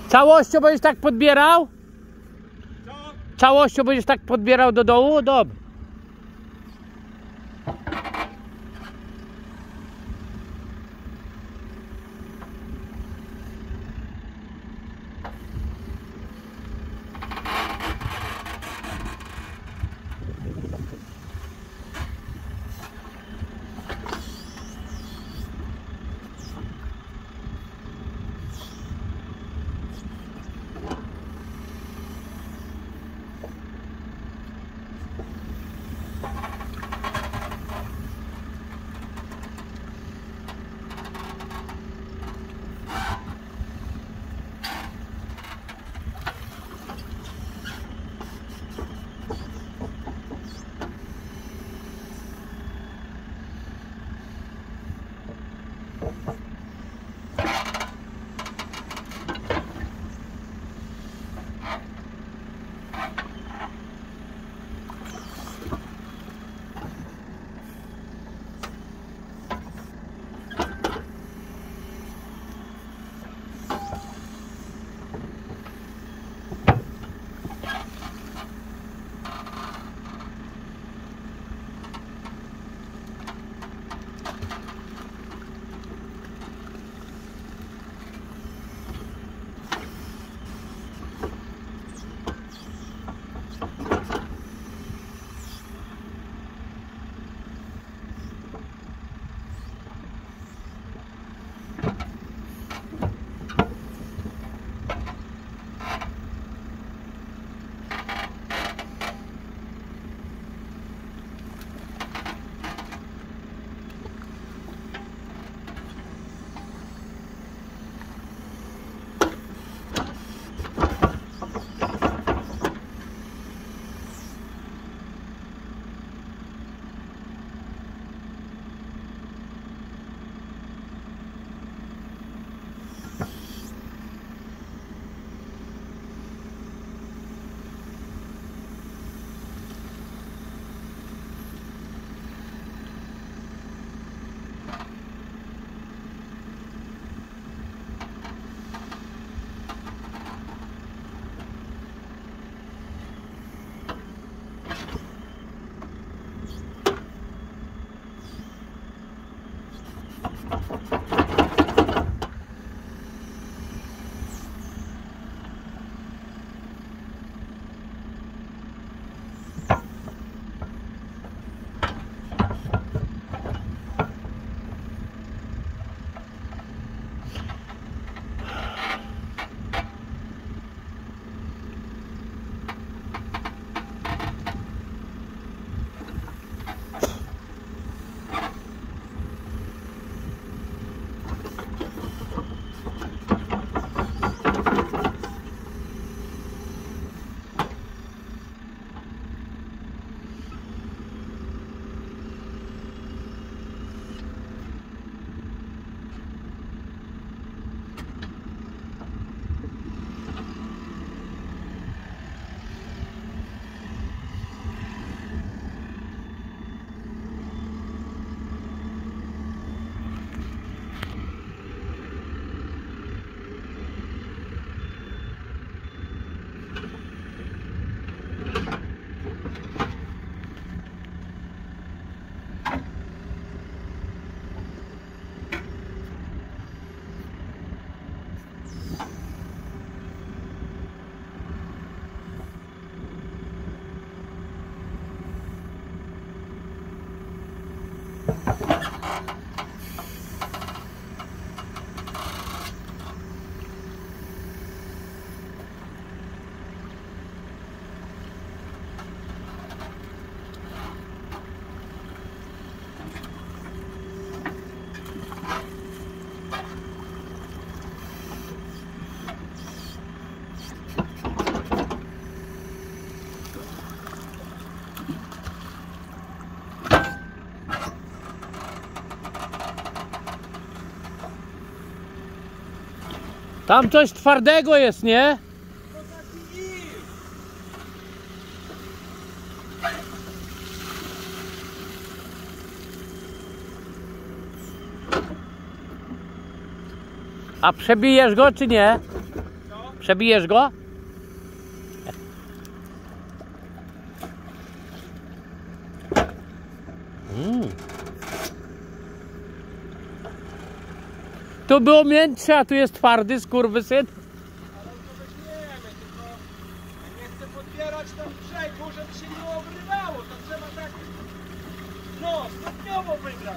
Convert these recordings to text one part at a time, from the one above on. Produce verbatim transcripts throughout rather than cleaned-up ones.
Całością będziesz tak podbierał? Co? Całością będziesz tak podbierał do dołu? Dobra. Tam coś twardego jest, nie? A przebijesz go, czy nie? Co? Przebijesz go? Mm. Tu było miększe, a tu jest twardy skurwysyn. Ale to weźmiemy, tylko nie chcę podbierać tam brzegu, żeby się nie obrywało. To trzeba tak, no, stopniowo wybrać.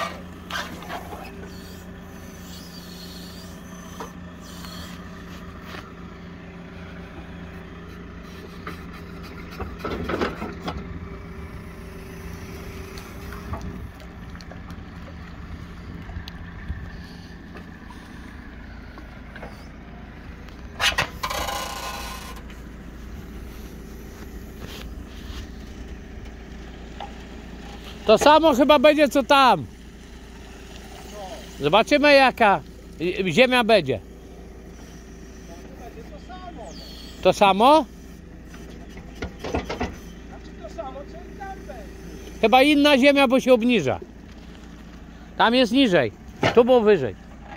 To samo chyba będzie co tam. Zobaczymy jaka ziemia będzie. Będzie to samo. To samo? Znaczy to samo, co i tam będzie. Chyba inna ziemia, bo się obniża. Tam jest niżej. Tu było wyżej.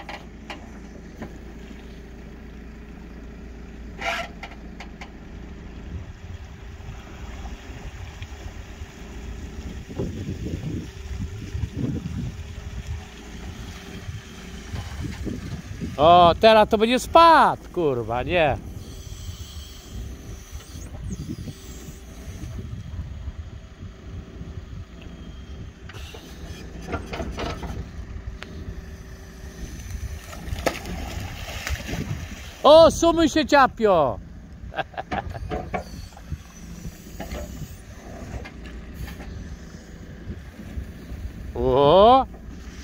O, teraz to będzie spad, kurwa, nie. O, sumy się ciapio. O.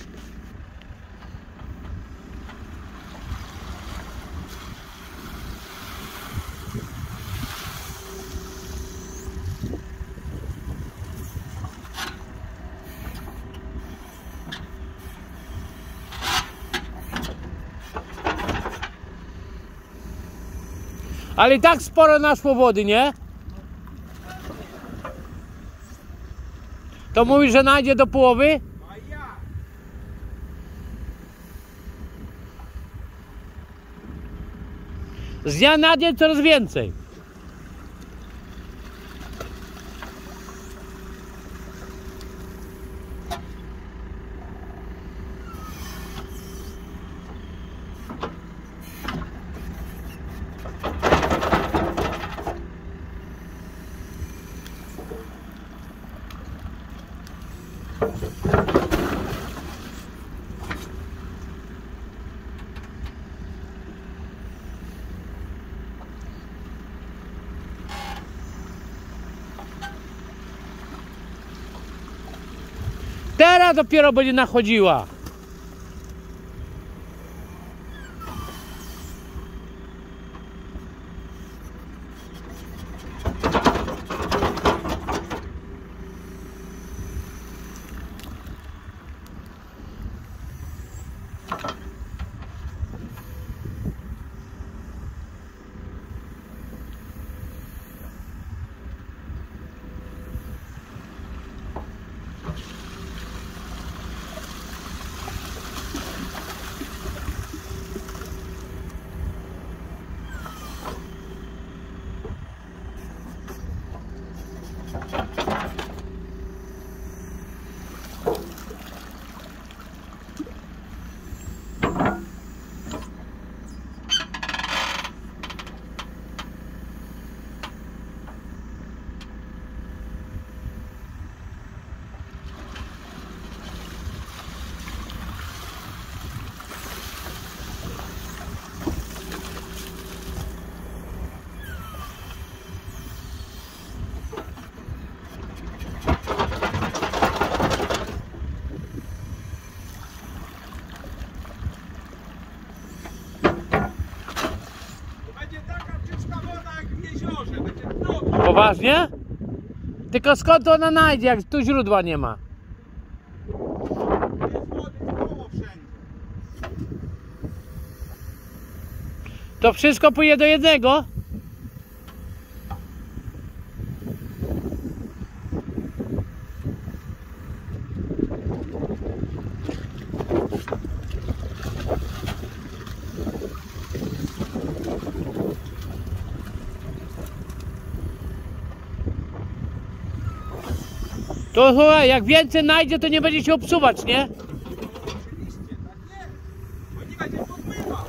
Ale i tak sporo naszło wody, nie? To mówisz, że najdzie do połowy? A ja. Z dnia na dzień coraz więcej. Teraz dopiero będzie nachodziła. Poważnie? Tylko skąd ona najdzie, jak tu źródła nie ma? Jest wody koło wszędzie. To wszystko pójdzie do jednego? To słuchaj, jak więcej znajdzie, to nie będzie się obsuwać, nie? Oczywiście, tak jest. Bo nie będzie podpływał.